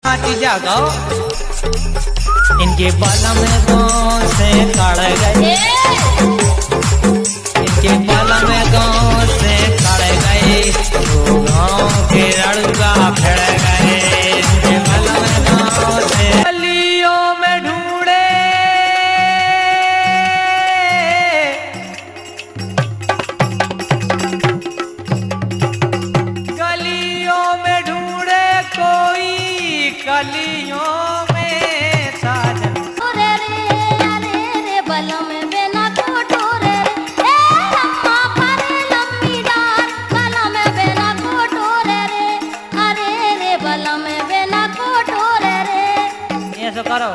जागाओ इनके बाला में गाँव से कड़ गए, इनके बाला में गाँव से कड़ गए, तो गाँव के रड़ुआ फिर गए। इनके बाला में गाँव से गलियों में ढूंढे, गलियों में ढूंढे कोई, गलियों करो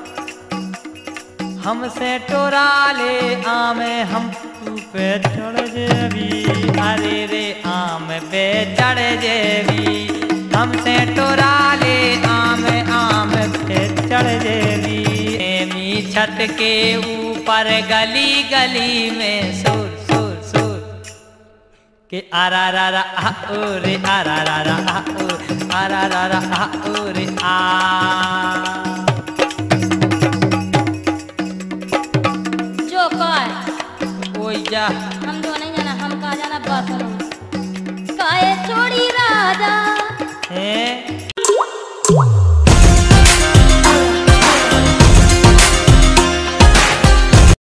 हमसे टोरा ले आमे हम तू पे चढ़ जेवी, अरे रे आम पे चढ़ जेवी, हमसे टोरा ले आम पे चढ़ जेवी। एमी छत के ऊपर गली गली में सुर सुर सुर के आरा रा रा ओ रे आरा रा रा ओ आरा रा रा ओ रे आ। जा हम जो नहीं जाना, हम कहा जाना बस काए छोड़ी राजा है